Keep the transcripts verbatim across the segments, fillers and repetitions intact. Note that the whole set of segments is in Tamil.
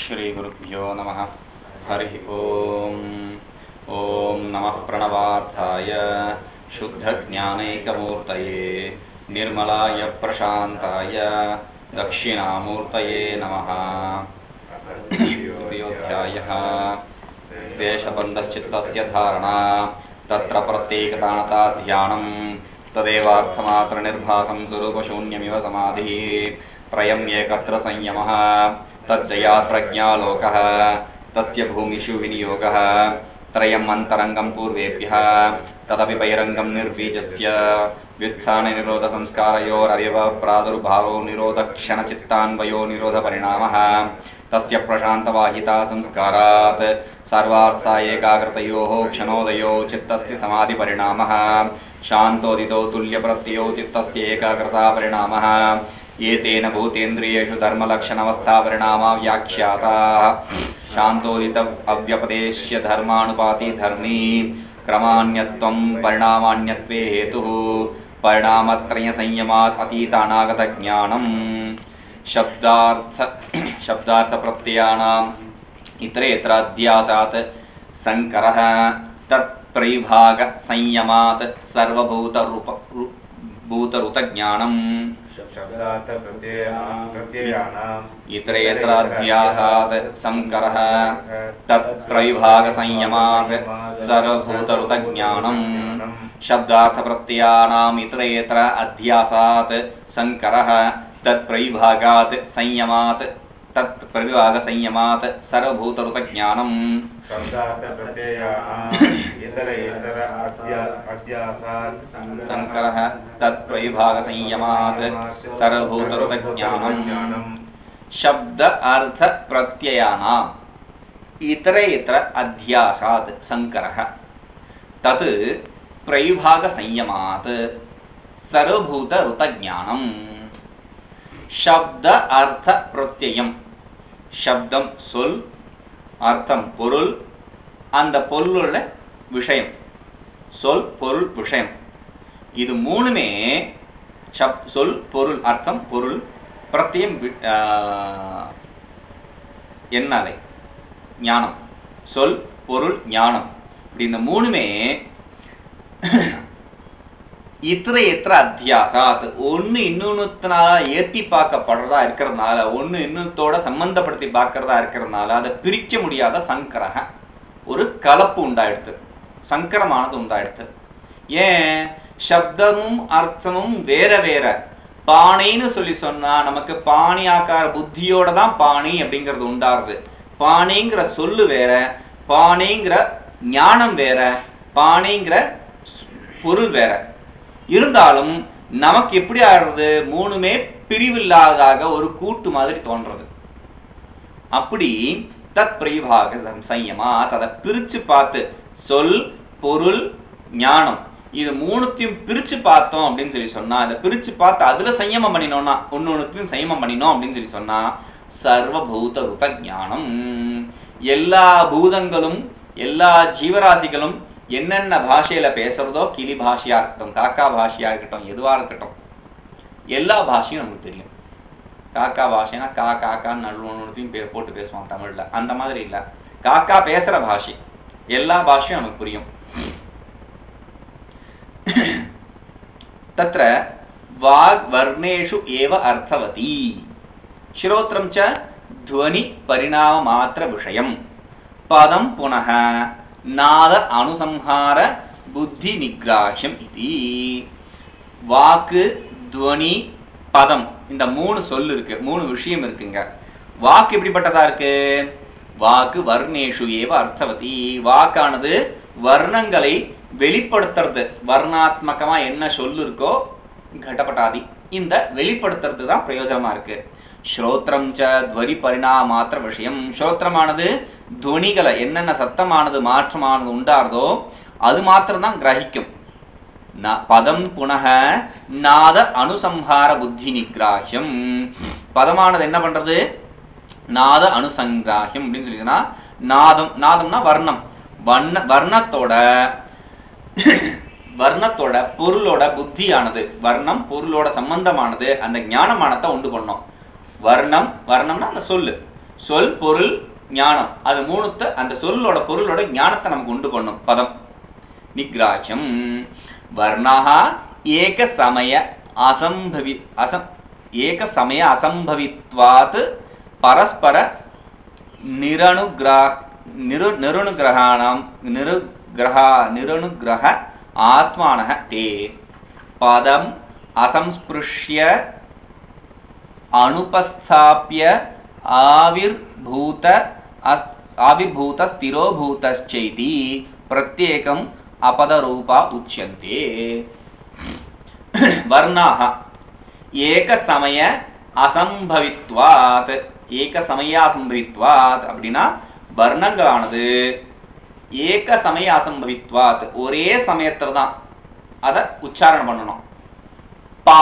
श्री गुरुभ्यो नमः। हरि ओम। ओम नमः प्रणवार्थाय शुद्धज्ञानैकमूर्तये निर्मलाय प्रशान्ताय दक्षिणामूर्तये नमः। द्वितीयोऽध्यायः द्वेषबन्धश्चित्तस्य धारणा तत्र प्रत्येकतानता ध्यानं तदेवार्थमात्रनिर्भासं स्वरूपशून्यमिव समाधिः त्रयम् एकत्र संयमः तज्जया प्रज्ञालोकः तस्य भूमिषु विनियोगः त्रयम् अन्तरङ्गं पूर्वेभ्यः तदपि बहिरङ्गं निर्बीजस्य व्युत्थाननिरोधसंस्कारयोररिव प्रादुर्भावो निरोधक्षणचित्तान्वयो निरोधपरिणामः तस्य प्रशान्तवाहिता संस्कारात् सर्वार्था एकाग्रतयोः क्षणोदयो चित्तस्य समाधिपरिणामः शान्तोदितो तुल्यप्रत्ययो चित्तस्य एकाग्रता परिणामः एतेन भूतेन्द्रियेषु धर्मलक्षणावस्थापरिणामा व्याख्याताः शान्तोदित अव्यपदेश्य धर्मानुपाति धर्मी क्रमान्यत्वं परिणामान्यत्वे हेतुः परिणामत्रय संयमात् अतीतानागत ज्ञानम् शब्दार्थ शब्दार्थ प्रत्ययानाम् इतरेतर अध्यासात् संकरः तत्प्रविभाग संयमात् सर्वभूत रूप भूतरुत ज्ञानम् शब्दार्थ प्रत्ययानाम् इतरेतर अध्यासात् संकरः तत्प्रविभाग संयमात् सर्वभूतरुत ज्ञानम् शब्दार्थ प्रत्ययानाम् इतरेतर अध्यासात् संकरः तत्प्रविभागात् संयमात् तत्प्रविभाग संयमात् सर्वभूतरुत ज्ञानम् शब्दार्थ प्रत्ययानाम् इतरेतर अध्यासात् संकरः तत्प्रविभाग संयमात् सर्वभूतरुत ज्ञानम् शब्द अर्थ प्रत्ययानाम् इतरेतर अध्यासात् संकरः तत् प्रविभाग संयमात् सर्वभूतरुत ज्ञानम् शब्द अर्थ प्रत्ययम शब्दம் சொல் அர்த்தம் பொருள் அந்த பொருளுள்ள விஷயம் சொல் பொருள் விஷயம் இது மூணுமே சொல் பொருள் அர்த்தம் பொருள் பிரத்யம் என்னலை ஞானம் சொல் பொருள் ஞானம் இப்படி இந்த மூணுமே இத்தனை எத்தனை அத்தியாசாத் ஒன்று இன்னொன்னுனால ஏற்றி பார்க்கப்படுறதா இருக்கிறதுனால ஒன்று இன்னொத்தோட சம்பந்தப்படுத்தி பார்க்கறதா இருக்கிறதுனால அதை பிரிக்க முடியாத சங்கரக ஒரு கலப்பு உண்டாயிடுது சங்கரமானது உண்டாயிடுது ஏன் சப்தமும் அர்த்தமும் வேற வேற பாணின்னு சொல்லி சொன்னா நமக்கு பாணி ஆக்கார புத்தியோட தான் பாணி அப்படிங்கிறது உண்டாருது பாணிங்கிற சொல்லு வேற பாணிங்கிற ஞானம் வேற பாணிங்கிற பொருள் வேற இருந்தாலும் நமக்கு எப்படி ஆடுறது மூணுமே பிரிவில்லாததாக ஒரு கூட்டு மாதிரி தோன்றது அப்படி தத் பிரவிபாக சம்யமா அதை பிரிச்சு பார்த்து சொல் பொருள் ஞானம் இது மூணுத்தையும் பிரிச்சு பார்த்தோம் அப்படின்னு சொல்லி சொன்னா அதை பிரிச்சு பார்த்து அதுல சயமம் பண்ணினோம்னா ஒன்னு ஒண்ணுத்தையும் சயமம் பண்ணினோம் அப்படின்னு சொல்லி சொன்னா சர்வபூத ருத ஞானம் எல்லா பூதங்களும் எல்லா ஜீவராசிகளும் என்னென்ன பாஷையில பேசுறதோ கிளி பாஷையா இருக்கட்டும் காக்கா பாஷையா இருக்கட்டும் எதுவா இருக்கட்டும் எல்லா பாஷையும் நமக்கு தெரியும் காக்கா பாஷைனா கா காக்கான்னு நடுவத்தையும் போட்டு பேசுவான் தமிழ்ல அந்த மாதிரி இல்ல காக்கா பேசுற பாஷை எல்லா பாஷையும் நமக்கு புரியும் தத்ர வாக் வர்ணேஷு ஏவ அர்த்தவதி ஸ்ரோத்ரம் ச த்வனி பரிணாம மாத்திர விஷயம் பதம் புனः நாத அனுசம்ஹார புத்தி நிகிராஹ்யம் இதி வாக்கு துவனி பதம் இந்த மூணு சொல் இருக்கு மூணு விஷயம் இருக்குங்க வாக்கு எப்படிப்பட்டதா இருக்கு வாக்கு வர்ணேஷு ஏவ அர்த்தவதி வாக்கானது வர்ணங்களை வெளிப்படுத்துறது வர்ணாத்மகமா என்ன சொல்லு இருக்கோ கடபட்டாதி இந்த வெளிப்படுத்துறது தான் பிரயோஜனமா இருக்கு ஸ்ரோத்ரம் ச துவரி பரிணாம மாத்திர விஷயம் ஸ்ரோத்திரமானது துவனிகளை என்னென்ன சத்தமானது மாற்றமானது உண்டாறதோ அது மாத்திரம் தான் கிரகிக்கும் பதம் புனக நாத அனுசம்ஹார புத்தி நிகிராஹ்யம் பதமானது என்ன பண்றது நாத அனுசங்கிராஹ்யம் அப்படின்னு சொல்லிங்கன்னா நாதம் நாதம்னா வர்ணம் வர்ண வர்ணத்தோட வர்ணத்தோட பொருளோட புத்தியானது வர்ணம் பொருளோட சம்பந்தமானது அந்த ஞானமானத்தை உண்டு பண்ணோம் வர்ணம் வர்ணம்னா அந்த சொல்லு சொல் பொருள் ஞானம் அது மூணுத்த அந்த சொல்லோட பொருளோட ஞானத்தை நமக்கு உண்டு பண்ணும் பதம். நிக்ராஹ்யம் வர்ணாஹ ஏக சமய அசம்பவி அசம் ஏக சமய அசம்பவித்வாத் பரஸ்பர நிரனுக்ரா நிரு நிரனுகிரகாணாம் நிருகிரஹா நிரனுகிரக ஆத்மானஹ தே பதம் அசம்ஸ்பிருஷ்ய அனுபஸ்தாப்ய ஆவிர்பூத ஆவிர்பூத ஸ்திரோபூதச்சைதி பிரத்யேகம் अपदरूपा उच्यन्ते. वर्णाः एक समय असंभवित्वात् एक समय असंभवित्वात् அப்படினா வர்ணங்களானது ஏக சமய அசம்பவித்வாத் ஒரே சமயத்துல தான் அத உச்சாரணம் பண்ணணும். பா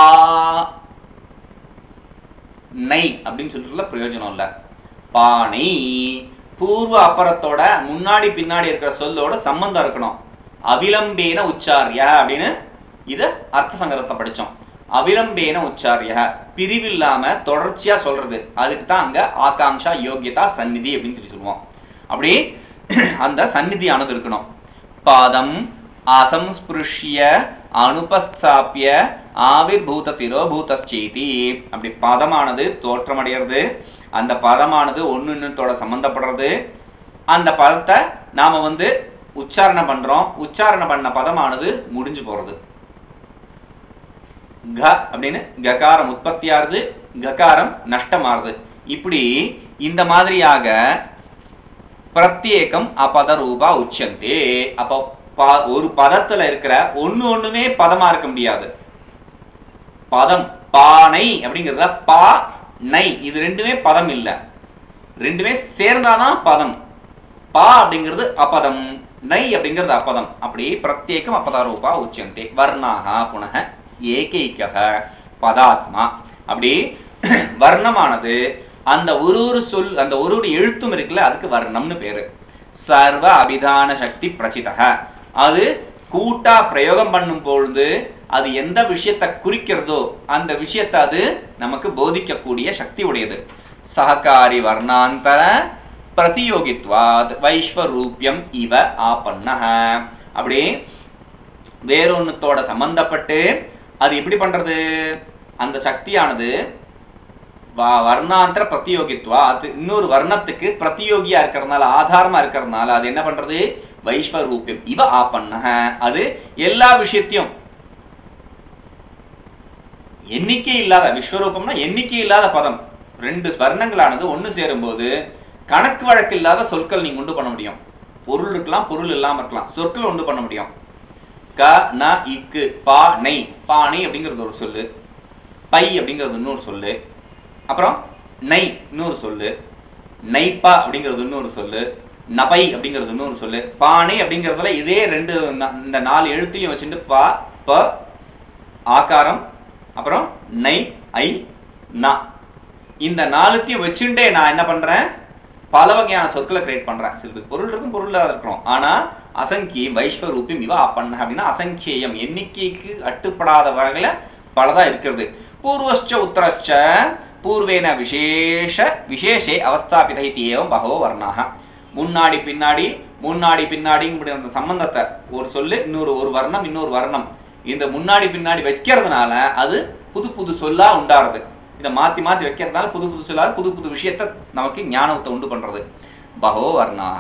நை அப்படின்னு சொல்றதுல பிரயோஜனம் இல்ல. பானை பூர்வ அபரத்தோட முன்னாடி பின்னாடி இருக்கிற சொல்லோட சம்பந்தம் இருக்கணும். அவிலம்பேன உச்சாரிய அப்படின்னு இத அர்த்த சங்கரத்தை படிச்சோம். அவிலம்பேன உச்சாரிய பிரிவில்லாம தொடர்ச்சியா சொல்றது, அதுக்கு தான் அங்க ஆகாங்ஷா யோகியதா சந்நிதி அப்படின்னு சொல்லி சொல்லுவோம். அப்படி அந்த சந்நிதியானது இருக்கணும். பாதம் அசம்ஸ்பிருஷ்ய அனுபஸ்தாபிய ஆவிர்பூத திரோபூதச்சேதி அப்படி பதமானது தோற்றமடைகிறது, அந்த பதமானது ஒன்னு இன்னத்தோட சம்பந்தப்படுறது, அந்த பதத்தை நாம வந்து உச்சாரணம் பண்றோம், உச்சாரணம் பண்ண பதமானது முடிஞ்சு போறது. க அப்படின்னு ககாரம் உற்பத்தி ஆறுது, ககாரம் நஷ்டமாறுது. இப்படி இந்த மாதிரியாக பிரத்யேகம் அபத ரூபா உச்சந்தே. அப்போ ஒரு பதத்துல இருக்கிற ஒண்ணு ஒண்ணுமே பதமா இருக்க முடியாது. பதம் பானை அப்படிங்கிறத பா நை இது ரெண்டுமே பதம் இல்ல, ரெண்டுமே சேர்ந்தாதான் பதம். பா அப்படிங்கிறது அபதம், நை அப்படிங்கிறது அப்பதம். அப்படி பிரத்யேகம் அப்பதாரூபா உச்சந்தே. வர்ணாக புனக ஏகைக பதாத்மா. அப்படி வர்ணமானது அந்த ஒரு ஒரு சொல் அந்த ஒரு ஒரு எழுத்தும் இருக்குல்ல, அதுக்கு வர்ணம்னு பேரு. சர்வ அபிதான சக்தி பிரசிதக. அது கூட்டா பிரயோகம் பண்ணும் பொழுது அது எந்த விஷயத்தை குறிக்கிறதோ அந்த விஷயத்தை அது நமக்கு போதிக்கக்கூடிய சக்தி உடையது. சஹகாரி வர்ணாந்தர பிரதியோகித்வாத் வைஸ்வரூபியம் இவ ஆபன்னஹ. அப்படி வேறொன்னத்தோட சம்பந்தப்பட்டு அது எப்படி பண்றது, அந்த சக்தியானது வர்ணாந்தர பிரதியோகித்வாத் இன்னொரு வர்ணத்துக்கு பிரதியோகியா இருக்கிறதுனால ஆதாரமா இருக்கிறதுனால அது என்ன பண்றது, வைஸ்வரூபியம் இவ ஆபன்னஹ. அது எல்லா விஷயத்தையும் எண்ணிக்கை இல்லாத விஸ்வரூபம்னா எண்ணிக்கை இல்லாத பதம். ரெண்டு வர்ணங்களானது ஒன்னு சேரும் போது கணக்கு வழக்கு இல்லாத சொற்கள் நீங்க உண்டு பண்ண முடியும். பொருள் இருக்கலாம், பொருள் இல்லாம இருக்கலாம், சொற்கள் உண்டு பண்ண முடியும். க ந இக்கு பா நை. பானை அப்படிங்கிறது ஒரு சொல்லு, பை அப்படிங்கிறது இன்னொரு சொல்லு, அப்புறம் நை இன்னொரு சொல்லு, நைப்பா அப்படிங்கிறது இன்னொரு சொல்லு, நபை அப்படிங்கிறது இன்னொரு சொல்லு. பானை அப்படிங்கிறதுல இதே ரெண்டு இந்த நாலு எழுத்தையும் வச்சுட்டு பா ப ஆகாரம் அப்புறம் நை ஐ நா இந்த நாலுத்தையும் வச்சுட்டே நான் என்ன பண்றேன், பல வகையான சொற்களை கிரியேட் பண்றேன். சிலது பொருள் இருக்கும், பொருள் இருக்கிறோம். ஆனா அசங்கியம் வைஸ்வரூபியம் இவ அப்பண்ண அப்படின்னா அசங்கியம் எண்ணிக்கைக்கு அட்டுப்படாத வகையில பலதா இருக்கிறது. பூர்வச்ச உத்தரச்ச பூர்வேன விசேஷ விசேஷே அவஸ்தாபித ஏவம் பகவோ வர்ணாக. முன்னாடி பின்னாடி முன்னாடி பின்னாடி அந்த சம்பந்தத்தை ஒரு சொல்லு இன்னொரு ஒரு வர்ணம் இன்னொரு வர்ணம் இந்த முன்னாடி பின்னாடி வைக்கிறதுனால அது புது புது சொல்லா உண்டாடுறது. இதை மாத்தி மாத்தி வைக்கிறதுனால புது புது சொல்லாது புது புது விஷயத்த நமக்கு ஞானத்தை உண்டு பண்றது. பகவோ வர்ணாக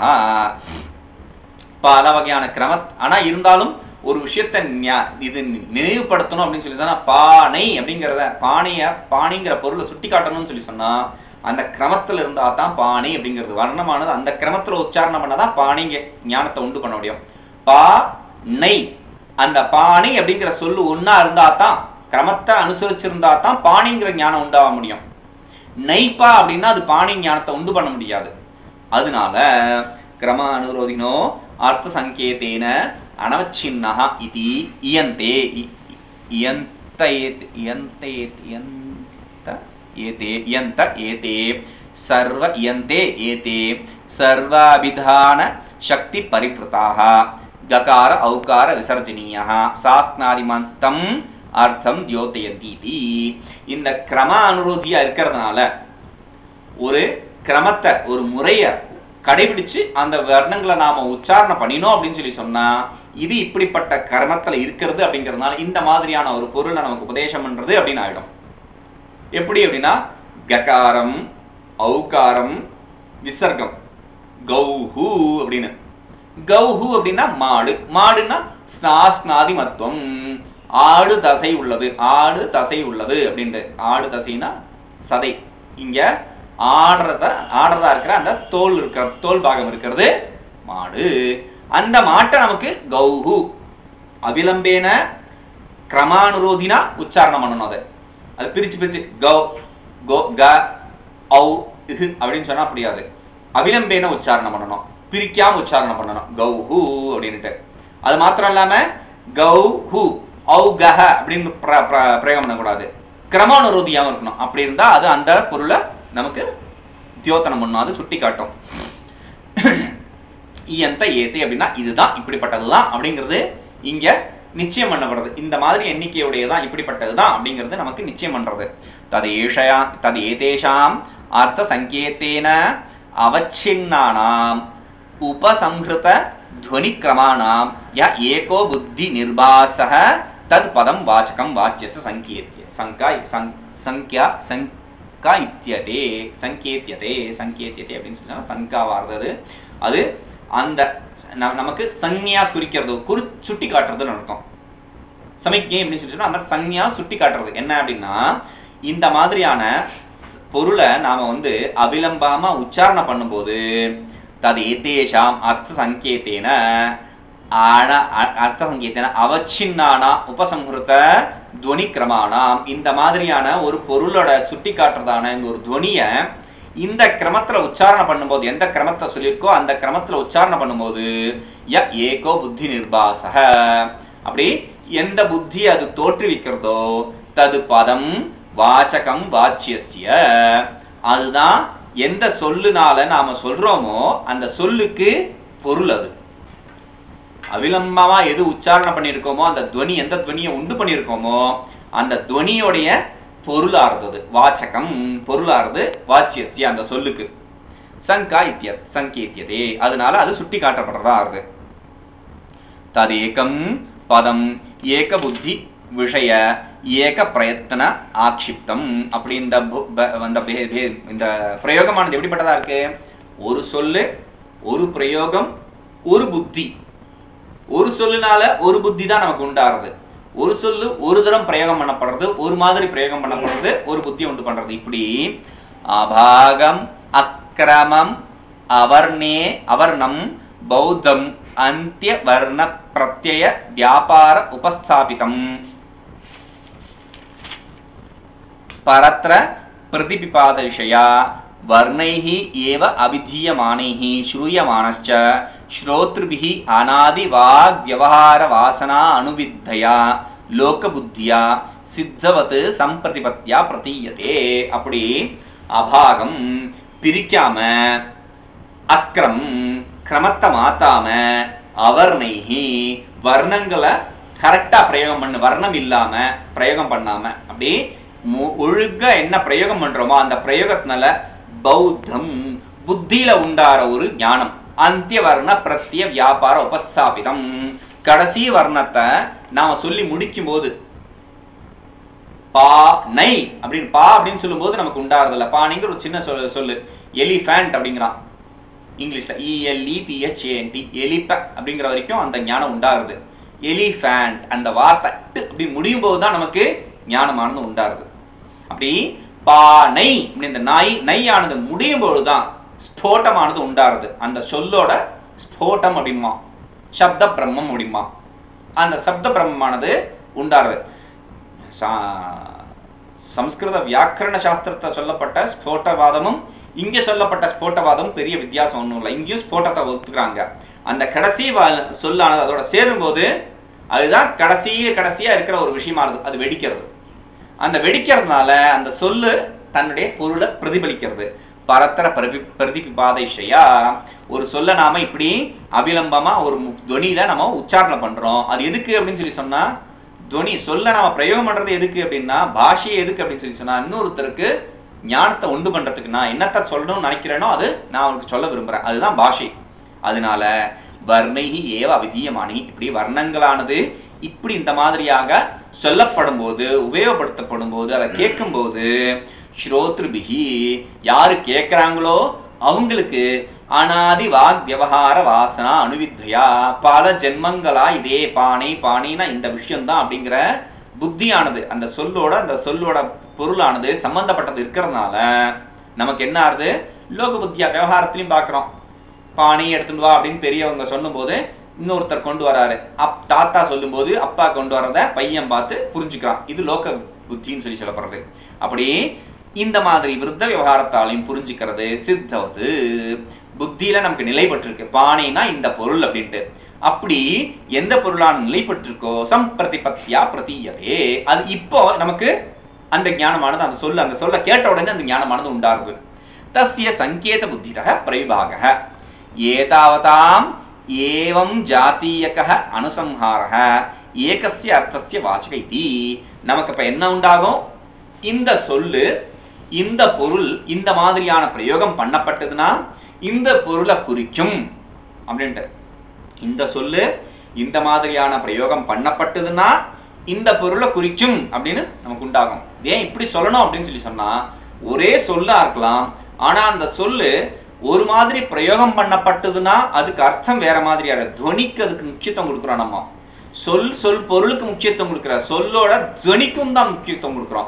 பல வகையான கிரம. ஆனா இருந்தாலும் ஒரு விஷயத்த இது நினைவுபடுத்தணும் அப்படின்னு சொல்லி சொன்னா பானை அப்படிங்கிறத பானைய பானைங்கிற பொருளை சுட்டி காட்டணும்னு சொல்லி சொன்னா அந்த கிரமத்துல இருந்தா தான் பானை அப்படிங்கிறது வர்ணமானது அந்த கிரமத்துல உச்சாரணம் பண்ணாதான் பானைங்க ஞானத்தை உண்டு பண்ண முடியும். பா நை அந்த பானை அப்படிங்கிற சொல்லு ஒன்னா இருந்தா தான் கிரமத்தை அனுசரிச்சிருந்தா தான் பாணிங்கிற ஞானம் உண்டாக முடியும். நைப்பா அப்படின்னா அது பாணி ஞானத்தை உண்டு பண்ண முடியாது. அதனால கிரம அனுரோதினோ அர்த்த சங்கேதேன அனவச்சின்னஹ இதி இயந்தே இயந்த இயந்த இயந்த ஏதே இயந்த ஏதே சர்வ இயந்தே ஏதே சர்வாபிதான சக்தி பரிப்ருதாக ககார ஔகார விசர்ஜனீயः சாஸ்நாதிமந்தம் அர்த்தம் தியோதயந்தி. இந்த கிரம அனுரோதியா இருக்கிறதுனால ஒரு கிரமத்தை ஒரு முறைய கடைபிடிச்சு அந்த வர்ணங்களை நாம உச்சாரணம் பண்ணினோம் அப்படின்னு சொல்லி சொன்னா இது இப்படிப்பட்ட கர்மத்துல இருக்கிறது அப்படிங்கிறதுனால இந்த மாதிரியான ஒரு பொருளை நமக்கு உபதேசம் பண்றது அப்படின்னு ஆயிடும். எப்படி அப்படின்னா ககாரம், ஔகாரம், விசர்க்கம், கௌஹு அப்படின்னு. கௌஹு அப்படின்னா மாடு, மாடுன்னா ஸ்நாஸ்நாதி மத்துவம், ஆடு தசை உள்ளது, ஆடு தசை உள்ளது அப்படின்ட்டு. ஆடு தசைனா சதை, இங்க ஆடுறத ஆடுறதா இருக்கிற அந்த தோல் இருக்கிற தோல் பாகம் இருக்கிறது மாடு. அந்த மாட்டை நமக்கு கௌஹு அவிலம்பேன கிரமானுரோதினா உச்சாரணம் பண்ணணும். அதை அது பிரிச்சு பிரிச்சு கௌ கோ க ஔ இஹு அப்படின்னு சொன்னா முடியாது. அவிலம்பேன உச்சாரணம் பண்ணணும், பிரிக்காம உச்சாரணம் பண்ணணும் கௌஹு அப்படின்ட்டு. அது மாத்திரம் இல்லாம கௌஹு ஔ கஹ அப்படின்னு பிரயோகம் பண்ணக்கூடாது, கிரமானுரோதியாவும் இருக்கணும். அப்படி இருந்தா அது அந்த பொருளை நமக்கு தியோத்தனம் பண்ணும், அது சுட்டி காட்டும். இயந்த ஏத்தை அப்படின்னா இதுதான் இப்படிப்பட்டதுதான் அப்படிங்கிறது இங்க நிச்சயம் பண்ணப்படுறது. இந்த மாதிரி எண்ணிக்கையுடையதான் இப்படிப்பட்டதுதான் அப்படிங்கிறது நமக்கு நிச்சயம் பண்றது. தது ஏஷயா தது ஏதேஷாம் அர்த்த சங்கேத்தேன அவச்சின்னானாம் உபசம்ஹிருத துவனி கிரமாணாம் ய ஏகோ புத்தி நிர்பாசக தத் பதம் வாச்சகம் வாச்சியஸ்ய சங்கேத்ய சங்கா சங்கியா சங்கா இத்யதே சங்கேத்யதே சங்கேத்யதே அப்படின்னு சொன்னா சங்கா வார்த்தது. அது அந்த நமக்கு சஞ்ஞா குறிக்கிறது, குறி சுட்டி காட்டுறதுன்னு அர்த்தம். சமிக்ஞை அப்படின்னு சொல்லி சொன்னா அந்த சஞ்ஞா சுட்டி காட்டுறது என்ன அப்படின்னா இந்த மாதிரியான பொருளை நாம வந்து அபிலம்பாம உச்சாரணம் பண்ணும்போது தது ஏதேஷாம் அர்த்த சங்கேத்தேன அர்த்த சங்கேத்தேன அவச்சின்னானா உபசம்ஹிருத துவனி கிரமானாம் இந்த மாதிரியான ஒரு பொருளோட சுட்டி காட்டுறதான இந்த ஒரு துவனிய இந்த கிரமத்துல உச்சாரணம் பண்ணும்போது எந்த கிரமத்தை சொல்லியிருக்கோ அந்த கிரமத்துல உச்சாரணம் பண்ணும்போது ய ஏகோ புத்தி நிர்பாசக அப்படி எந்த புத்தி அது தோற்றுவிக்கிறதோ தது பதம் வாச்சகம் வாச்சியஸ்ய அதுதான் எந்த சொல்லுனால நாம சொல்றோமோ அந்த சொல்லுக்கு பொருள். அது அவிலம்பமா எது உச்சாரணம் பண்ணியிருக்கோமோ அந்த துவனி எந்த துவனியை உண்டு பண்ணியிருக்கோமோ அந்த துவனியோடைய பொருளார்ந்தது வாச்சகம், பொருளார்ந்து வாச்சியஸ்ய அந்த சொல்லுக்கு சங்கா இத்திய சங்கேத்தியதே அதனால அது சுட்டி காட்டப்படுறதா ஆறுது. ததேகம் பதம் ஏக புத்தி விஷய ஏக பிரயத்தன ஆக்ஷிப்தம் அப்படி இந்த இந்த பிரயோகமானது எப்படிப்பட்டதா இருக்கு? ஒரு சொல்லு, ஒரு பிரயோகம், ஒரு புத்தி. ஒரு சொல்லுனால ஒரு புத்தி தான் நமக்கு உண்டாருது. ஒரு சொல்லு ஒரு தரம் பிரயோகம் பண்ணப்படுறது, ஒரு மாதிரி பிரயோகம் பண்ணப்படுறது, ஒரு புத்தி உண்டு பண்றது. இப்படி அபாகம் அக்கிரமம் அவர்ணே அவர்ணம் பௌத்தம் அந்திய வர்ண பிரத்யய வியாபார உபஸ்தாபிதம் பரத்ர பிரதிபிபாத விஷயா வர்ணைஹி ஏவ அவிதீயமானைஹி ஸ்ரூயமானஸ்ச ஸ்ரோத்ருபிஹி அநாதி வாக் வியவஹார வாசனா அனுவித்தயா லோக புத்தியா சித்தவத் சம்பிரதிபத்யா பிரதீயதே. அப்படி அபாகம் பிரிக்காம, அக்ரம் கிரமத்தை மாத்தாம, அவர்ணைஹி வர்ணங்களை கரெக்டா பிரயோகம் பண்ணு, வர்ணம் இல்லாம பிரயோகம் பண்ணாம அப்படி ஒழுங்கா என்ன பிரயோகம் பண்றோமோ அந்த பிரயோகத்தினால பௌத்தம் புத்தியில உண்டார ஒரு ஞானம் அந்திய வர்ண பிரத்ய வியாபார உபஸ்தாபிதம் கடைசி வர்ணத்தை நாம சொல்லி முடிக்கும் போது பா நை அப்படின்னு பா அப்படின்னு சொல்லும் போது நமக்கு உண்டாறதில்ல. பானிங்கிற ஒரு சின்ன சொல்லு சொல்லு எலிஃபேண்ட் அப்படிங்கிறான் இங்கிலீஷ்ல இஎல்இ பிஹெச்ஏஎன்டி எலிப அப்படிங்கிற வரைக்கும் அந்த ஞானம் உண்டாருது. எலிஃபேண்ட் அந்த வார்த்தை அப்படி முடியும் போதுதான் நமக்கு ஞானமானது உண்டாருது. அப்படி பானை இந்த நாய் நையானது முடியும் பொழுதுதான் ஸ்போட்டமானது உண்டாருது. அந்த சொல்லோட ஸ்போட்டம் அப்படிமா சப்த பிரம்மம் அப்படிமா அந்த சப்த பிரம்மமானது உண்டாருது. சம்ஸ்கிருத வியாக்கரண சாஸ்திரத்தை சொல்லப்பட்ட ஸ்போட்டவாதமும் இங்க சொல்லப்பட்ட ஸ்போட்டவாதமும் பெரிய வித்தியாசம் ஒண்ணும் இல்லை. இங்கேயும் ஸ்போட்டத்தை ஒத்துக்கிறாங்க. அந்த கடைசி சொல்லானது அதோட சேரும் போது அதுதான் கடைசிய கடைசியா இருக்கிற ஒரு விஷயமானது, அது வெடிக்கிறது. அந்த வெடிக்கிறதுனால அந்த சொல்லு தன்னுடைய பொருளை பிரதிபலிக்கிறது. பரத்தர பிரதி பிரதிபாதையா ஒரு சொல்ல நாம இப்படி அபிலம்பமா ஒரு துவனியில நம்ம உச்சாரணம் பண்றோம். அது எதுக்கு அப்படின்னு சொல்லி சொன்னா துவனி சொல்ல நாம பிரயோகம் பண்றது எதுக்கு அப்படின்னா பாஷையை எதுக்கு அப்படின்னு சொல்லி சொன்னா இன்னொருத்தருக்கு ஞானத்தை உண்டு பண்றதுக்கு நான் என்னத்தை சொல்லணும்னு நினைக்கிறேனோ அது நான் அவனுக்கு சொல்ல விரும்புறேன். அதுதான் பாஷை. அதனால வர்ணைகி ஏவ அவிதீயமானி, இப்படி வர்ணங்களானது இப்படி இந்த மாதிரியாக சொல்லப்படும் போது, உபயோகப்படுத்தப்படும் போது, அதை கேட்கும் போது ஸ்ரோத்ருபிகி யாரு கேட்கிறாங்களோ அவங்களுக்கு அனாதி வாக் விவகார வாசனா அனுவித்யா, பல ஜென்மங்களா இதே பாணி பாணினா இந்த விஷயம்தான் அப்படிங்கிற புத்தியானது அந்த சொல்லோட அந்த சொல்லோட பொருளானது சம்பந்தப்பட்டது இருக்கிறதுனால நமக்கு என்ன ஆகுது, லோக புத்தியா விவகாரத்திலையும் பார்க்கிறோம். பாணி எடுத்துட்டு வா அப்படின்னு பெரியவங்க சொல்லும் போது இன்னொருத்தர் கொண்டு வராரு, அப் தாத்தா சொல்லும் போது அப்பா கொண்டு வரத பையன் பார்த்து புரிஞ்சுக்கிறான். இது லோக புத்தின்னு சொல்லி சொல்லப்படுறது. அப்படி இந்த மாதிரி விருத்த விவகாரத்தாலையும் புரிஞ்சுக்கிறது சித்தவது புத்தியில நமக்கு நிலைப்பட்டிருக்கு. பானைனா இந்த பொருள் அப்படின்ட்டு. அப்படி எந்த பொருளான நிலைப்பட்டிருக்கோ சம்பிரதிபத்தியா பிரதீயதே, அது இப்போ நமக்கு அந்த ஞானமானது அந்த சொல்ல அந்த சொல்ல கேட்ட உடனே அந்த ஞானமானது உண்டாகுது. தஸ்ய சங்கேத புத்திரக பிரவிபாகः ஏதாவதாம் ஏவம் ஜாதீயக அனுசம்ஹாரக ஏகஸ்ய அர்த்தஸ்ய வாச்சக இதி. நமக்கு இப்ப என்ன உண்டாகும், இந்த சொல்லு இந்த பொருள் இந்த மாதிரியான பிரயோகம் பண்ணப்பட்டதுன்னா இந்த பொருளை குறிக்கும் அப்படின்ட்டு. இந்த சொல்லு இந்த மாதிரியான பிரயோகம் பண்ணப்பட்டதுன்னா இந்த பொருளை குறிக்கும் அப்படின்னு நமக்கு உண்டாகும். ஏன் இப்படி சொல்லணும் அப்படின்னு சொல்லி சொன்னா, ஒரே சொல்லா இருக்கலாம், ஆனா அந்த சொல்லு ஒரு மாதிரி பிரயோகம் பண்ணப்பட்டதுன்னா அதுக்கு அர்த்தம் வேற மாதிரியான துவனிக்கு அதுக்கு முக்கியத்துவம் கொடுக்குறோம். நம்ம சொல் சொல் பொருளுக்கு முக்கியத்துவம் கொடுக்குற, சொல்லோட துவனிக்கும் தான் முக்கியத்துவம் கொடுக்குறோம்.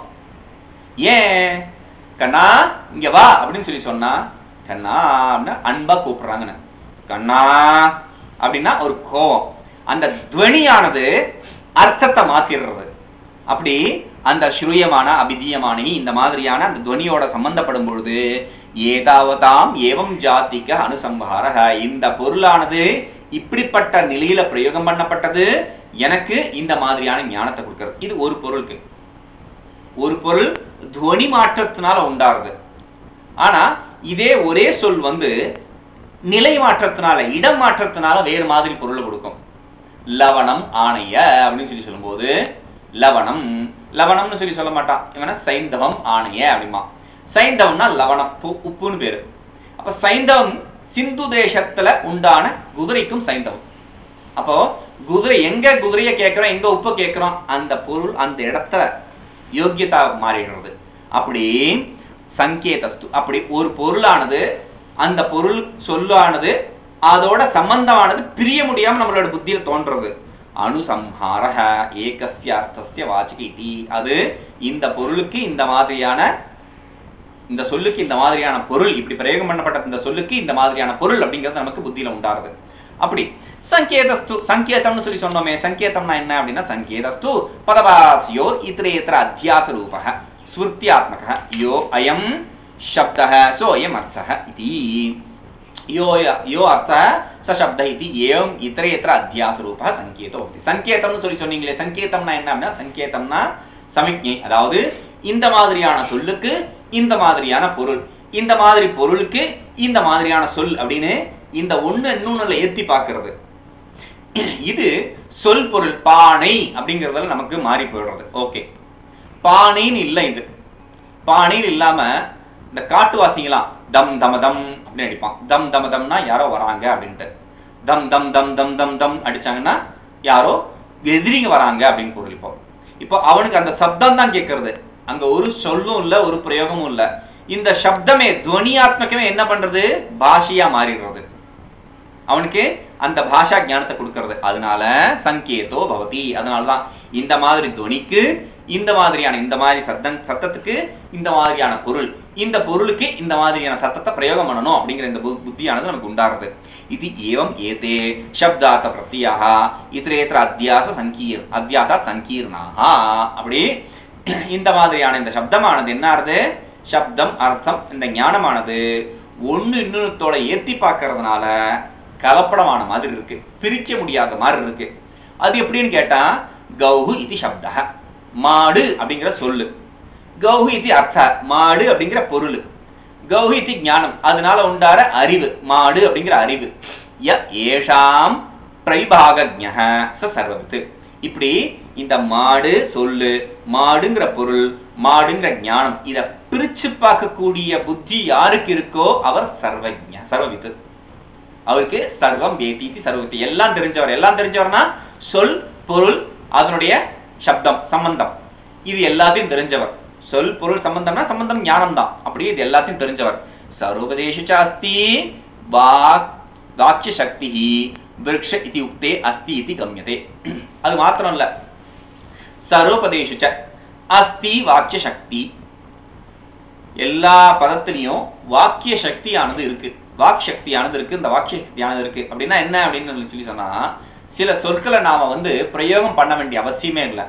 ஏன் கண்ணா இங்க வா அப்படின்னு சொல்லி சொன்னா, கண்ணா அப்படின்னா அன்பா கூப்பிடுறாங்கன்னு, கண்ணா அப்படின்னா ஒரு கோபம். அந்த துவனியானது அர்த்தத்தை மாத்திடுறது. அப்படி அந்த ஸ்ரூயமான அபிதீயமான இந்த மாதிரியான அந்த துவனியோட சம்பந்தப்படும் பொழுது ஏதாவதாம் ஏவம் ஜாதிக அனுசம்ஹாரக, இந்த பொருளானது இப்படிப்பட்ட நிலையில பிரயோகம் பண்ணப்பட்டது எனக்கு இந்த மாதிரியான ஞானத்தை கொடுக்கிறது. இது ஒரு பொருளுக்கு. ஒரு பொருள் துவனி மாற்றத்தினால உண்டாருது. ஆனா இதே ஒரே சொல் வந்து நிலை மாற்றத்தினால இடம் மாற்றத்தினால வேறு மாதிரி பொருளை கொடுக்கும். லவணம் ஆணைய அப்படின்னு சொல்லி சொல்லும் போது லவணம் லவணம்னு சொல்லி சொல்ல மாட்டான் இவன, சைந்தவம் ஆணைய அப்படிமா. சைந்தவம்னா லவணம் உப்புன்னு பேரு. அப்ப சைந்தவம் சிந்து தேசத்துல உண்டான குதிரைக்கும் சைந்தவம். அப்போ குதிரை எங்க குதிரைய கேட்கிறோம் எங்க உப்ப கேட்கிறோம் அந்த பொருள் அந்த இடத்துல யோக்கியதா மாறிடுறது. அப்படி சங்கேதஸ்து, அப்படி ஒரு பொருளானது அந்த பொருள் சொல்லானது அதோட சம்பந்தமானது பிரிய முடியாம நம்மளோட புத்தியில தோன்றது. அனுசம்ஹாரஹ ஏகஸ்ய அர்த்தஸ்ய வாச்சக இதி, அது இந்த பொருளுக்கு இந்த மாதிரியான இந்த சொல்லுக்கு இந்த மாதிரியான பொருள், இப்படி பிரயோகம் பண்ணப்பட்ட இந்த சொல்லுக்கு இந்த மாதிரியான பொருள் அப்படிங்கிறது நமக்கு புத்தியில உண்டாருது. அப்படி சங்கேதஸ்து, சங்கேதம்னு சொல்லி சொன்னோமே, சங்கேதம்னா என்ன அப்படின்னா, சங்கேதஸ்து பதவாசியோ இத்ரேத்ர அத்தியாச ரூபஹ ஸ்மிருத்யாத்மகः யோ அயம் சப்தः சோ அயம் அர்த்தः இதி. யோ யோ அர்த்தः ச சப்தः இதி ஏவம் இத்ரேத்ர அத்தியாச ரூபஹ சங்கேதோ பவதி. சங்கேதம்னு சொல்லி சொன்னீங்களே, சங்கேதம்னா என்ன அப்படின்னா, சங்கேதம்னா சமிக்ஞை. அதாவது இந்த மாதிரியான சொல்லுக்கு இந்த மாதிரியான பொருள், இந்த மாதிரி பொருளுக்கு இந்த மாதிரியான சொல் அப்படின்னு இந்த ஒண்ணு இன்னொன்னுல ஏத்தி பார்க்கிறது. இது சொல் பொருள் பானை அப்படிங்கறதுல நமக்கு மாறி போயிடுறது. ஓகே, பானைன்னு இல்லை. இது பானைன்னு இல்லாம இந்த காட்டுவாசிங்களாம் தம் தம தம் அப்படின்னு அடிப்பான். தம் தம தம்னா யாரோ வராங்க அப்படின்ட்டு. தம் தம் தம் தம் தம் தம் அடிச்சாங்கன்னா யாரோ எதிரிங்க வராங்க அப்படின்னு பொருள். இப்போ இப்போ அவனுக்கு அந்த சப்தம் தான் கேட்கறது, அங்க ஒரு சொல்லும் இல்ல ஒரு பிரயோகமும் இல்ல. இந்த சப்தமே துவனியாத்மகமே என்ன பண்றது, பாஷையா மாறிடுறது. அவனுக்கு அந்த பாஷா ஞானத்தை கொடுக்கறது. அதனால சங்கேதோ பவதி. அதனாலதான் இந்த மாதிரி துவனிக்கு இந்த மாதிரியான இந்த மாதிரி சத்தம் சத்தத்துக்கு இந்த மாதிரியான பொருள், இந்த பொருளுக்கு இந்த மாதிரியான சத்தத்தை பிரயோகம் பண்ணணும் அப்படிங்கிற இந்த புத்தியானது நமக்கு உண்டாருது. இது ஏவம் ஏதே சப்தார்த்த பிரத்யாக இத்திரேத்திர அத்தியாச சங்கீர் அத்தியாசா சங்கீர்ணாக. அப்படி இந்த மாதிரியான இந்த சப்தமானது என்ன ஆறுது, சப்தம் அர்த்தம் இந்த ஞானமானது ஒன்னு இன்னொருத்தோட ஏத்தி பார்க்கறதுனால கலப்படமான மாதிரி இருக்கு, பிரிக்க முடியாத மாதிரி இருக்கு. அது எப்படின்னு கேட்டா, கௌஹு இது சப்த, மாடு அப்படிங்கிற சொல்லு, கௌஹு இது அர்த்த, மாடு அப்படிங்கிற பொருள், கௌஹு இது ஞானம் அதனால உண்டார அறிவு, மாடு அப்படிங்கிற அறிவு. ய ஏஷாம் பிரைபாகஜ்ஞஹ ச சர்வவித். இப்படி இந்த மாடு சொல்லு, மாடுங்கிற பொருள், மாடுங்கிற ஞானம், இத பிரிச்சு பார்க்கக்கூடிய புத்தி யாருக்கு இருக்கோ அவர் சர்வஜ்ஞ சர்வவித்து. அவருக்கு சர்வம் வேதி சர்வவித்து, எல்லாம் தெரிஞ்சவர். எல்லாம் தெரிஞ்சவர்னா சொல் பொருள் அதனுடைய சப்தம் சம்பந்தம் இது எல்லாத்தையும் தெரிஞ்சவர். சொல் பொருள் சம்பந்தம்னா சம்பந்தம் ஞானம் தான். அப்படியே இது எல்லாத்தையும் தெரிஞ்சவர். சர்வோபதேச அஸ்தி வாக் வாக்கிய சக்தி விருக்ஷ இதி உக்தே அஸ்தி இதி கம்யதே. அது மாத்திரம் இல்ல, சர்வோபதேச அஸ்தி வாக்கிய சக்தி, எல்லா பதத்திலையும் வாக்கிய சக்தியானது இருக்கு. வாக் சக்தியானது இருக்கு. இந்த வாக்கிய சக்தியானது இருக்கு அப்படின்னா என்ன அப்படின்னு சொல்லி சொன்னா, சில சொற்களை நாம வந்து பிரயோகம் பண்ண வேண்டிய அவசியமே இல்லை.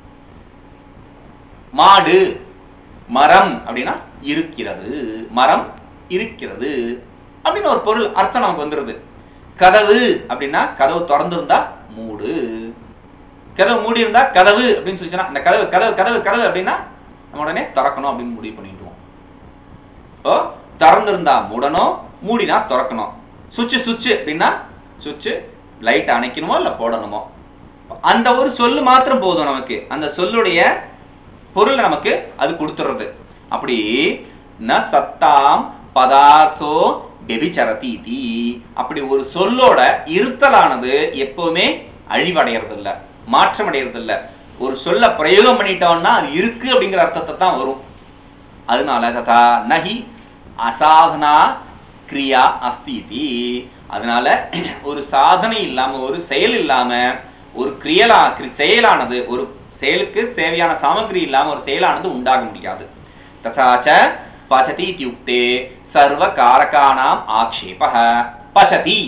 மாடு மரம் அப்படின்னா இருக்கிறது, மரம் இருக்கிறது அப்படின்னு ஒரு பொருள் அர்த்தம் நமக்கு வந்துருது. கதவு அப்படின்னா கதவு திறந்திருந்தா மூடு, கதவு மூடி இருந்தா கதவு அப்படின்னு சொல்லிச்சுன்னா இந்த கதவு கதவு கதவு கதவு அப்படின்னா நம்ம உடனே திறக்கணும் அப்படின்னு முடிவு பண்ணிடுவோம். ஓ திறந்திருந்தா மூடணும், மூடினா திறக்கணும். சுவிட்சு சுவிட்சு அப்படின்னா சுவிட்சு லைட் அணைக்கணுமோ இல்ல போடணுமோ, அந்த ஒரு சொல்லு மாத்திரம் போதும் நமக்கு. அந்த சொல்லுடைய பொருள் நமக்கு அது கொடுத்துறது. அப்படி ந சத்தாம் பதார்த்தோ வெபிச்சரதி, அப்படி ஒரு சொல்லோட இருத்தலானது எப்பவுமே அழிவடைகிறது இல்ல, மாற்றம் அடைகிறது இல்ல. ஒரு சொல்ல பிரயோகம் பண்ணிட்டோம்னா அது இருக்கு அப்படிங்கிற அர்த்தத்தை தான் வரும். அதனால ததா நஹி அசாதனா கிரியா அஸ்தி. அதனால ஒரு சாதனை இல்லாம ஒரு செயல் இல்லாம ஒரு கிரியலா செயலானது, ஒரு செயலுக்கு தேவையான சாமகிரி இல்லாம ஒரு செயலானது உண்டாக முடியாது. ததாச்ச பசதி இத்யுக்தே சர்வ காரகானாம் ஆக்ஷேபஹ. பசதி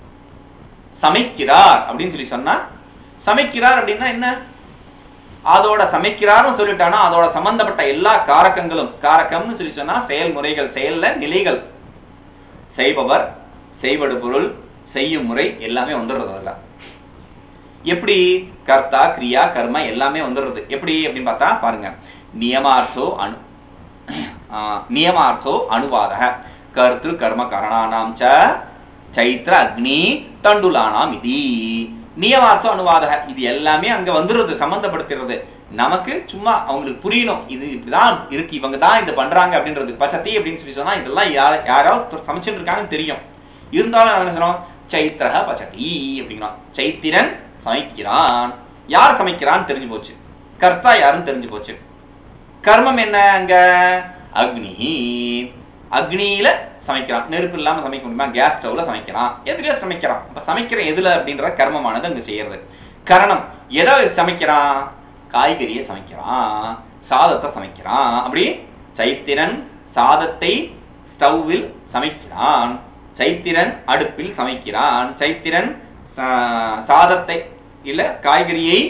சமைக்கிறார் அப்படின்னு சொல்லி சொன்னா, சமைக்கிறார் அப்படின்னா என்ன, அதோட சமைக்கிறார்னு சொல்லிட்டானா அதோட சம்பந்தப்பட்ட எல்லா காரகங்களும், காரகம்னு சொல்லி சொன்னா செயல்முறைகள், செயல்ல நிலைகள், செய்பவர் செய்வடு பொருள் செய்யும் முறை எல்லாமே வந்துடுறது. அதுல எப்படி கர்த்தா கிரியா கர்ம எல்லாமே வந்துடுறது. எப்படி அப்படின்னு பார்த்தா பாருங்க, நியமார்த்தோ அணு நியமார்த்தோ அனுவாத கர்த்திரு கர்ம கரணானாம் ச சைத்ர அக்னி தண்டுலானாம் இது. நியமார்த்தோ அனுவாத இது எல்லாமே அங்க வந்துடுறது, சம்பந்தப்படுத்துறது. நமக்கு சும்மா அவங்களுக்கு புரியணும் இது இப்படிதான் இருக்கு, இவங்க தான் இது பண்றாங்க அப்படின்றது. பசதி அப்படின்னு சொல்லி சொன்னா இதெல்லாம் யாராவது சமைச்சுட்டு இருக்காங்கன்னு தெரியும். இருந்தாலும் என்ன சொன்னோம், சைத்திரக பசதி அப்படிங்கிறான். சைத்திரன் சமைக்கிறான், யார் சமைக்கிறான்னு தெரிஞ்சு போச்சு, கர்த்தா யாருன்னு தெரிஞ்சு போச்சு. கர்மம் என்ன அங்க, அக்னி, அக்னியில சமைக்கிறான். நெருப்பு இல்லாம சமைக்க முடியுமா, கேஸ் ஸ்டவ்ல சமைக்கிறான், எதுல சமைக்கிறான். அப்ப சமைக்கிற எதுல அப்படின்ற கர்மமானது அங்க செய்யறது. கரணம் எதை சமைக்கிறான், காய்கறியை சமைக்கிறான், சாதத்தை சமைக்கிறான். அப்படி சைத்திரன் சாதத்தை ஸ்டவ்வில் சமைக்கிறான், சைத்திரன் அடுப்பில் சமைக்கிறான், சைத்திரன் சாதத்தை இல்ல காய்கறியை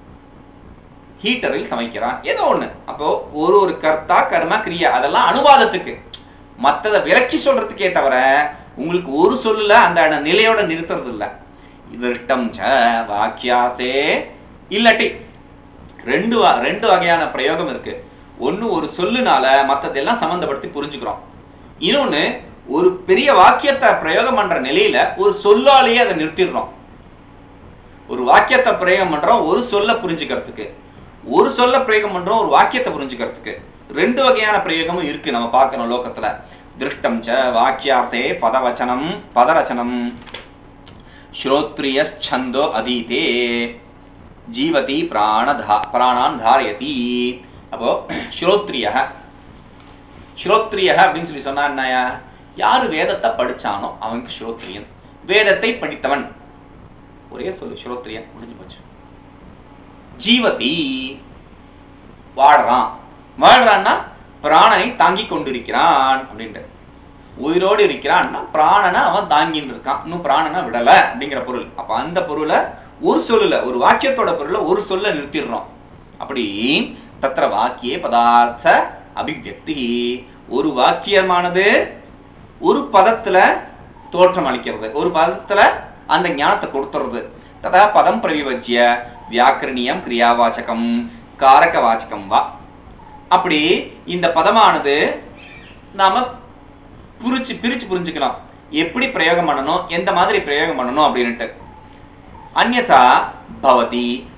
ஹீட்டரில் சமைக்கிறான், ஏதோ ஒண்ணு. அப்போ ஒரு ஒரு கர்த்தா கர்ம கிரியா அதெல்லாம் அனுவாதத்துக்கு, மற்றதை விரட்சி சொல்றதுக்கே தவிர உங்களுக்கு ஒரு சொல்லுல அந்த நிலையோட நிறுத்துறது இல்ல. விருஷ்டம் ச வாக்கியாசே இல்லாட்டி ரெண்டு ரெண்டு வகையான பிரயோகம் இருக்கு. ஒன்னு ஒரு சொல்லுனால மற்றதெல்லாம் சம்பந்தப்படுத்தி புரிஞ்சுக்கிறோம். இன்னொன்னு ஒரு பெரிய வாக்கியத்தை பிரயோகம் பண்ற நிலையில ஒரு சொல்லாலேயே அதை நிறுத்திடுறோம். ஒரு வாக்கியத்தை பிரயோகம் பண்றோம் ஒரு சொல்ல புரிஞ்சுக்கிறதுக்கு, ஒரு சொல்ல பிரயோகம் பண்றோம் ஒரு வாக்கியத்தை புரிஞ்சுக்கிறதுக்கு. ரெண்டு வகையான பிரயோகமும் இருக்கு நம்ம பார்க்கணும் லோகத்துல. திருஷ்டம் ச வாக்கியார்த்தே பதவச்சனம் பதரச்சனம் ஸ்ரோத்ரிய சந்தோ அதீதே ஜீவதி பிராணதா பிராணான் தாரயதி. அப்போ ஸ்ரோத்ரிய ஸ்ரோத்ரிய அப்படின்னு சொல்லி சொன்னா என்ன, யாரு வேதத்தை படிச்சானோ அவனுக்கு ஸ்ரோத்ரியன். வேதத்தை படித்தவன், ஒரே சொல்லு ஸ்ரோத்ரியன், முடிஞ்சு போச்சு. ஜீவதி வாழறான், வாழ்றான்னா பிராணனை தாங்கி கொண்டிருக்கிறான் அப்படின்ற, உயிரோடு இருக்கிறான்னா பிராணனை அவன் தாங்கிட்டு இருக்கான், இன்னும் பிராணனை விடல அப்படிங்கிற பொருள். அப்ப அந்த பொருளை ஒரு சொல்லுல ஒரு வாக்கியத்தோட பொருளை ஒரு சொல்ல நிறுத்திடுறோம். அப்படி தத்திர வாக்கியே பதார்த்த அபிவியக்தி, ஒரு வாக்கியமானது ஒரு பதத்துல தோற்றம் அளிக்கிறது, ஒரு பதத்துல அந்த ஞானத்தை கொடுத்துறது. ததா பதம் பிரவிவஜ்ய வியாக்கரணியம் கிரியாவாச்சகம் காரக வாச்சகம் வா. அப்படி இந்த பதமானது நாம புரிச்சு பிரிச்சு புரிஞ்சுக்கலாம், எப்படி பிரயோகம் பண்ணணும், எந்த மாதிரி பிரயோகம் பண்ணணும் அப்படின்ட்டு. அந்யதா பவதி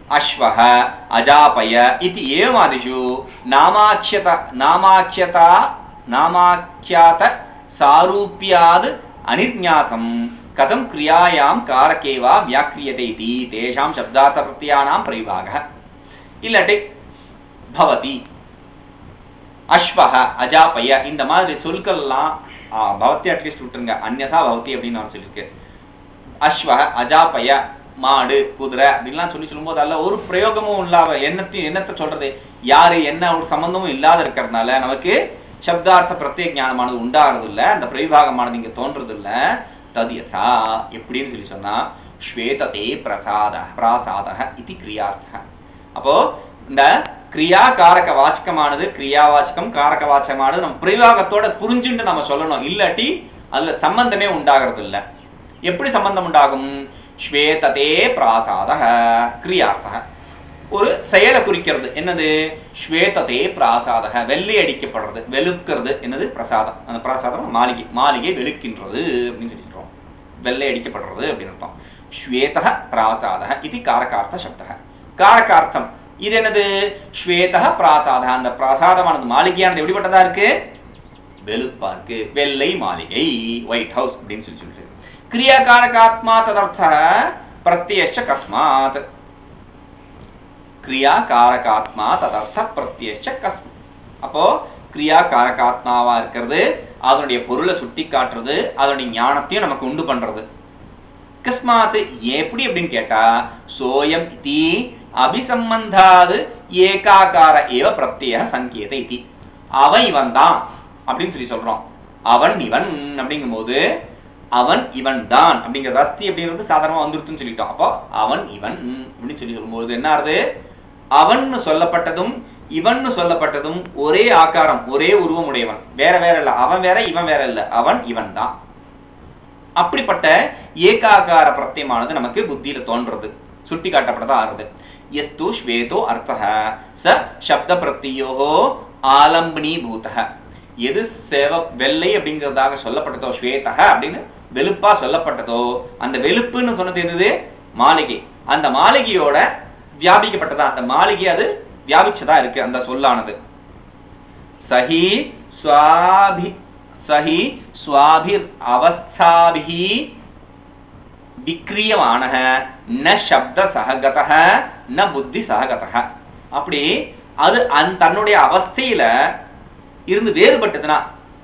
अश्वः अजापय इति एवमादिषु नामाख्यत नामाख्यता नामाख्यात सारूप्याद् अनिज्ञातं कथं क्रियायां कारके वा व्याक्रियते इति तेषां शब्दार्थप्रत्ययानां प्रविभागः इल्लटि भवति अश्वः अजापय இந்த மாதிரி சொற்கள்லாம் பவதி அட்லீஸ்ட் விட்டுருங்க அன்யதா பவதி அப்படின்னு நான் சொல்லியிருக்கேன் அஸ்வஹ அஜாபய மாடு குதிரை அப்படின்லாம் சொல்லி சொல்லும்போது அல்ல ஒரு பிரயோகமும் இல்லாம என்னத்தையும் என்னத்தை சொல்றது யாரு என்ன ஒரு சம்பந்தமும் இல்லாத இருக்கிறதுனால நமக்கு சப்தார்த்த பிரத்யேக ஞானமானது உண்டாகிறது இல்லை அந்த பிரவிபாகமானது இங்க தோன்றது இல்லை தத்யதா எப்படின்னு சொல்லி சொன்னா ஸ்வேததே பிரசாத பிராசாதக இது கிரியார்த்த அப்போ இந்த கிரியா காரக வாச்சகமானது கிரியாவாச்சகம் காரக வாச்சகமானது நம்ம பிரவிபாகத்தோட புரிஞ்சுட்டு நம்ம சொல்லணும் இல்லாட்டி அதுல சம்பந்தமே உண்டாகிறது இல்லை எப்படி சம்பந்தம் உண்டாகும் ஸ்வேததே பிராசாதக கிரியார்த்தக ஒரு செயலை குறிக்கிறது என்னது ஸ்வேததே பிராசாதக வெள்ளை அடிக்கப்படுறது வெளுக்கிறது என்னது பிரசாதம் அந்த பிரசாதம் மாளிகை மாளிகை வெளுக்கின்றது அப்படின்னு சொல்லிடுறோம் வெள்ளை அடிக்கப்படுறது அப்படின்னு அர்த்தம் ஸ்வேதக பிராசாதக இது காரகார்த்த சப்தக காரகார்த்தம் இது என்னது ஸ்வேதக பிராசாதக அந்த பிரசாதமானது மாளிகையானது எப்படிப்பட்டதா இருக்கு வெளுப்பா இருக்கு வெள்ளை மாளிகை ஒயிட் ஹவுஸ் அப்படின்னு சொல்லி சொல்லிட்டு क्रियाकारकात्मा तदर्थः प्रत्ययश्च कस्मात् क्रियाकारकात्मा तदर्थ प्रत्ययश्च कस्मात् அப்போ क्रियाकारकात्माவா இருக்கிறது அதனுடைய பொருளை சுட்டி காட்டுறது அதனுடைய ஞானத்தையும் நமக்கு உண்டு பண்றது கஸ்மாத் எப்படி அப்படினு கேட்டா சோயம் இதி அபிசம்பந்தாத் ஏகாகார ஏவ பிரத்யய சங்கேத இதி அவன் இவன் தான் அப்படினு சொல்லி சொல்றோம் அவன் இவன் அப்படிங்கும்போது அவன் இவன் தான் அப்படிங்கிற அர்த்தம் அப்படிங்கிறது சாதாரணமா வந்துருச்சுன்னு சொல்லிட்டோம் அப்போ அவன் இவன் அப்படின்னு சொல்லி சொல்லும்போது என்ன ஆகுது அவன் சொல்லப்பட்டதும் இவன் சொல்லப்பட்டதும் ஒரே ஆகாரம் ஒரே உருவம் உடையவன் வேற வேற இல்ல அவன் வேற இவன் வேற இல்ல அவன் இவன் தான் அப்படிப்பட்ட ஏகாகார பிரத்யமானது நமக்கு புத்தியில தோன்றது சுட்டி காட்டப்பட்டதா ஆறுது எஸ்து ஸ்வேதோ அர்த்தஹ ச சப்த பிரத்யோஹோ ஆலம்பனீபூதஹ எது சேவ வெள்ளை அப்படிங்கிறதாக சொல்லப்பட்டதோ ஸ்வேதக அப்படின்னு வெளுப்பா சொல்லப்பட்டதோ அந்த வெளுப்புன்னு சொன்னது என்னது மாளிகை அந்த மாளிகையோட வியாபிக்கப்பட்டதா அந்த மாளிகை அது வியாபிச்சதா இருக்கு அந்த சொல்லானது சஹி ஸ்வாபி சஹி ஸ்வாபிர் அவஸ்தாபிஹி விக்ரியமானஹ ந சப்த சஹகதஹ ந புத்தி சஹகதஹ அப்படி அது அந்த தன்னுடைய அவஸ்தையில இருந்து வேறுபட்டதுன்னா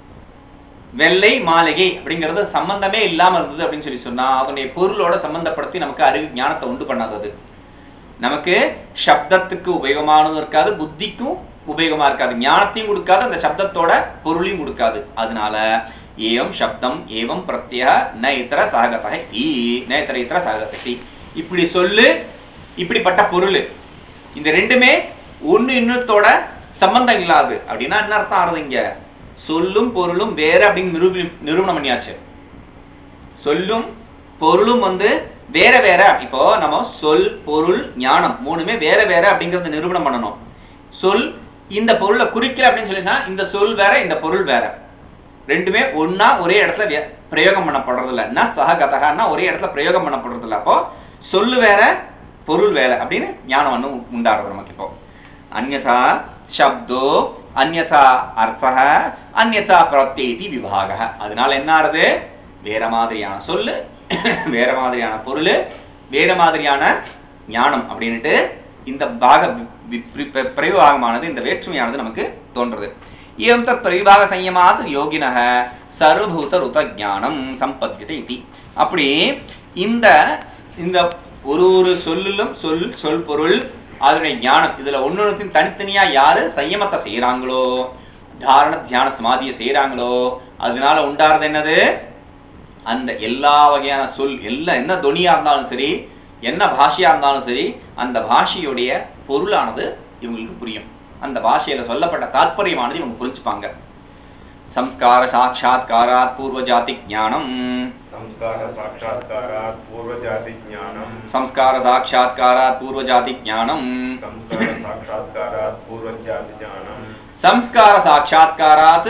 வெள்ளை மாளிகை அப்படிங்கிறது சம்பந்தமே இல்லாம இருந்தது அப்படின்னு சொல்லி சொன்னா அதனுடைய பொருளோட சம்பந்தப்படுத்தி நமக்கு அறிவு ஞானத்தை உண்டு பண்ணாதது நமக்கு சப்தத்துக்கு உபயோகமானதும் இருக்காது புத்திக்கும் உபயோகமா இருக்காது ஞானத்தையும் கொடுக்காது அந்த சப்தத்தோட பொருளையும் கொடுக்காது அதனால ஏவம் சப்தம் ஏவம் பிரத்யய ந இத்தர சககதஹ ந இத்தர இத்தர சககதஹ இப்படி சொல்லு இப்படிப்பட்ட பொருள் இந்த ரெண்டுமே ஒண்ணு இன்னத்தோட சம்பந்தம் இல்லாது அப்படின்னா என்ன அர்த்தம் ஆறுது இங்க சொல்லும் பொருளும் வேற அப்படின்னு நிரூபி நிரூபணம் பண்ணியாச்சு சொல்லும் பொருளும் வந்து வேற வேற இப்போ நம்ம சொல் பொருள் ஞானம் மூணுமே வேற வேற அப்படிங்கறது நிரூபணம் பண்ணணும் சொல் இந்த பொருளை குறிக்கல அப்படின்னு சொல்லினா இந்த சொல் வேற இந்த பொருள் வேற ரெண்டுமே ஒன்னா ஒரே இடத்துல பிரயோகம் பண்ணப்படுறது இல்ல என்ன சககதகன்னா ஒரே இடத்துல பிரயோகம் பண்ணப்படுறது இல்ல அப்போ சொல்லு வேற பொருள் வேற அப்படின்னு ஞானம் வந்து உண்டாடுறது நமக்கு இப்போ அன்யதா शब्दो अन्यथा अर्थः अन्यथा प्रत्ययति विभागः அதனால என்ன ஆறுது வேற மாதிரியான சொல்லு வேற மாதிரியான பொருள் வேற மாதிரியான ஞானம் அப்படினுட்டு இந்த பாக பிரயோகமானது இந்த வேற்றுமையானது நமக்கு தோன்றது ஏவம் தத் பிரயோக சம்யமாத் யோகினஹ சர்வபூத ருத ஞானம் சம்பத்யதே இதி அப்படி இந்த இந்த ஒரு ஒரு சொல்லிலும் சொல் சொல் பொருள் அதனுடைய ஞானம் இதுல ஒன்னொன்னுக்கும் தனித்தனியா யாரு சயமத்தை செய்யறாங்களோ தாரண தியான சமாதியை செய்யறாங்களோ அதனால உண்டாறது என்னது அந்த எல்லா வகையான சொல் எல்லாம் என்ன துணியா இருந்தாலும் சரி என்ன பாஷையா இருந்தாலும் சரி அந்த பாஷையுடைய பொருளானது இவங்களுக்கு புரியும் அந்த பாஷையில சொல்லப்பட்ட தாற்பயமானது இவங்க புரிஞ்சுப்பாங்க संस्कार साक्षात्कारात् पूर्व जाति ज्ञानम संस्कार साक्षात्कारात् पूर्व जाति ज्ञानम संस्कार साक्षात्कारात् पूर्व जाति ज्ञानम संस्कार साक्षात्कारात् पूर्व जाति ज्ञानम संस्कार साक्षात्कारात्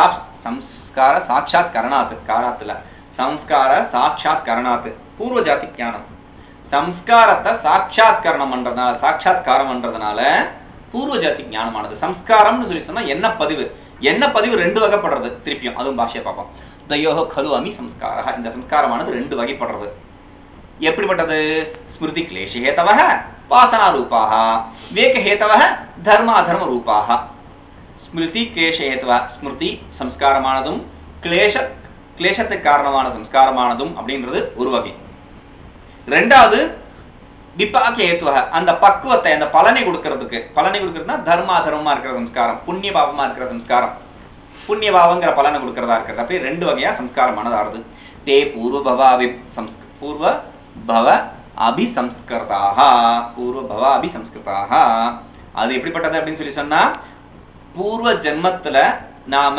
संस्कार साक्षात्करणात् कारात् संस्कार साक्षात्करणात् पूर्व जाति ज्ञानम சம்ஸ்காரத்தை சாட்சாத்கரணம் பண்றதுனால சாட்சாத்காரம் பண்றதுனால பூர்வ ஜாதி ஞானமானது. சம்ஸ்காரம்னு சொல்லி சொன்னா என்ன பதிவு, என்ன பதிவு ரெண்டு வகைப்படுறது. திருப்பியும் அதுவும் பாஷையை பார்ப்போம். தயோஹ கலு அமி சம்ஸ்காரஹ, இந்த சம்ஸ்காரமானது ரெண்டு வகைப்படுறது. எப்படிப்பட்டது? ஸ்மிருதி கிளேஷ ஹேதவஹ வாசனா ரூபாக, விவேக ஹேதவஹ தர்ம அதர்ம ரூபாக. ஸ்மிருதி கிளேஷ ஹேதவ, ஸ்மிருதி சம்ஸ்காரமானதும் கிளேஷ கிளேஷத்துக்கு காரணமான சம்ஸ்காரமானதும் அப்படின்றது ஒரு வகை. ரெண்டாவது விபாக ஹேத்துவ, அந்த பக்குவத்தை அந்த பலனை கொடுக்கறதுக்கு, பலனை கொடுக்கறதுனா தர்ம அதர்மமா இருக்கிற சம்ஸ்காரம், புண்ணிய பாவமா இருக்கிற சம்ஸ்காரம், புண்ணிய பாவங்கிற பலனை கொடுக்கறதா இருக்கிறது. அப்படி ரெண்டு வகையா சம்ஸ்காரமானது ஆறுது. தே பூர்வ பவாவி பூர்வ பவ அபிசம்ஸ்கிருதாக, பூர்வ பவ அபிசம்ஸ்கிருதாக. அது எப்படிப்பட்டது அப்படின்னு சொல்லி சொன்னா, பூர்வ ஜென்மத்துல நாம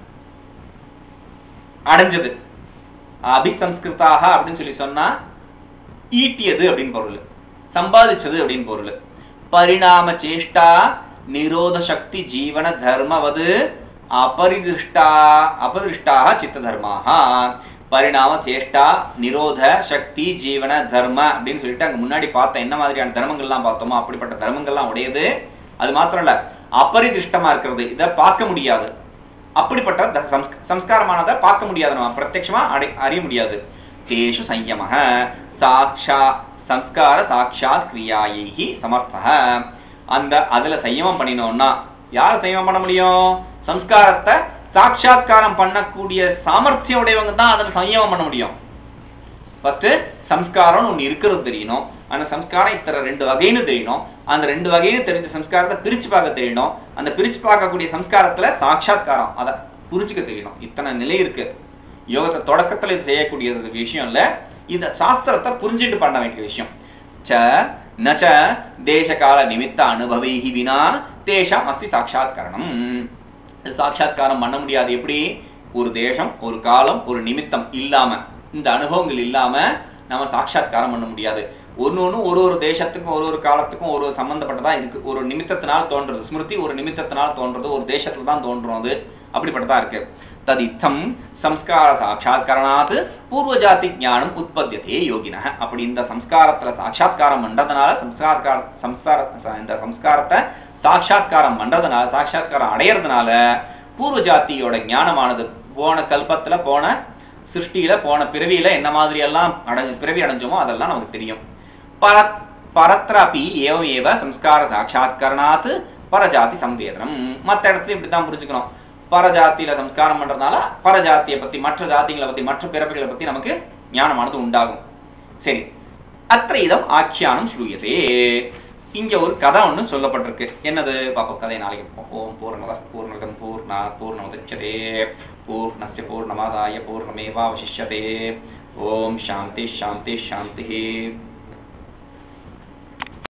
அடைஞ்சது. அபிசம்ஸ்கிருதாக அப்படின்னு சொல்லி சொன்னா ஈட்டியது அப்படின்னு பொருள், சம்பாதிச்சது அப்படின்னு பொருள். பரிணாம சேஷ்டா நிரோத சக்தி ஜீவன தர்மவது அபரிதிஷ்டா அபரிஷ்டாக சித்த தர்மாக. பரிணாம சேஷ்டா நிரோத சக்தி ஜீவன தர்ம அப்படின்னு சொல்லிட்டு அங்க முன்னாடி பார்த்த என்ன மாதிரியான தர்மங்கள்லாம் பார்த்தோமோ அப்படிப்பட்ட தர்மங்கள்லாம் உடையது. அது மாத்திரம் இல்ல, அபரிதிஷ்டமா இருக்கிறது, இதை பார்க்க முடியாது. அப்படிப்பட்ட சம்ஸ்காரமானதை பார்க்க முடியாது, நம்ம பிரத்யட்சமா அறிய முடியாது. தேஷு சம்யமஹ சாட்சா சம்ஸ்கார சாட்சாத் கிரியாயைஹி சமர்த்தஹ. அந்த அதுல சயமம் பண்ணினோம்னா, யார் சயமம் பண்ண முடியும்? சம்ஸ்காரத்தை சாட்சாத்காரம் பண்ணக்கூடிய சாமர்த்தியம் உடையவங்க தான் அதுல சயமம் பண்ண முடியும். ஃபர்ஸ்ட் சம்ஸ்காரம் ஒண்ணு இருக்கிறது தெரியணும், அந்த சம்ஸ்காரம் இத்தனை ரெண்டு வகைன்னு தெரியணும், அந்த ரெண்டு வகைன்னு தெரிஞ்ச சம்ஸ்காரத்தை பிரிச்சு பார்க்க தெரியணும், அந்த பிரிச்சு பார்க்கக்கூடிய சம்ஸ்காரத்துல சாட்சாத்காரம் அதை புரிச்சுக்க தெரியணும். இத்தனை நிலை இருக்கு. யோகத்தை தொடக்கத்துல இது செய்யக்கூடிய விஷயம் இல்ல, இந்த சாஸ்திரத்தை புரிஞ்சுட்டு பண்ண வேண்டிய விஷயம். ச நச்ச தேசகால நிமித்த அனுபவைஹி வினா தேஷாம் அஸ்தி சாட்சாத்கரணம். சாட்சாத்காரம் பண்ண முடியாது. எப்படி? ஒரு தேசம், ஒரு காலம், ஒரு நிமித்தம் இல்லாம, இந்த அனுபவங்கள் இல்லாம நம்ம சாட்சாத்காரம் பண்ண முடியாது. ஒன்னு ஒண்ணு ஒரு ஒரு தேசத்துக்கும் ஒரு ஒரு காலத்துக்கும் ஒரு சம்பந்தப்பட்டதா இருக்கு. ஒரு நிமித்தத்தினால் தோன்றது ஸ்மிருதி, ஒரு நிமித்தத்தினால் தோன்றது ஒரு தேசத்துல தான் தோன்றும். அது அப்படிப்பட்டதா இருக்கு. ததித்தம் சம்ஸ்கார சாட்சாத்கரணாத் பூர்வஜாதி ஞானம் உற்பத்தியதே யோகின. அப்படி இந்த சம்ஸ்காரத்துல சாட்சாத்காரம் பண்றதுனால, சம்ஸ்கார சம்ஸ்கார இந்த சம்ஸ்காரத்தை சாட்சாத்காரம் பண்றதுனால, சாட்சாத்காரம் அடையறதுனால பூர்வ ஜாத்தியோட ஞானமானது போன கல்பத்துல, போன சிருஷ்டியில, போன பிறவியில என்ன மாதிரி எல்லாம் அடைஞ்சு பிறவி அடைஞ்சோமோ அதெல்லாம் நமக்கு தெரியும். பர பரத்ராபி ஏவம் ஏவ சம்ஸ்கார சாட்சாத்கரணாத் பரஜாதி சம்வேதனம். மற்ற இடத்துல இப்படித்தான் புரிஞ்சுக்கணும். பரஜாத்தியில சம்ஸ்காரம் பண்றதுனால பரஜாத்தியை பத்தி, மற்ற ஜாதிகளை பத்தி, மற்ற பிறப்புகளை பத்தி நமக்கு ஞானமானது உண்டாகும். சரி, அத்த இதம் ஆக்கியானம் ஸ்ரூயதே. இங்க ஒரு கதை ஒண்ணு சொல்லப்பட்டிருக்கு. என்னது பாப்போம், கதை நாளைக்கு. ஓம் பூர்ணமத பூர்ணமிதம் பூர்ணாத் பூர்ணமுதச்யதே பூர்ணஸ்ய பூர்ணமாதாய பூர்ணமேவாவசிஷ்யதே. ஓம் சாந்தி சாந்தி சாந்தி.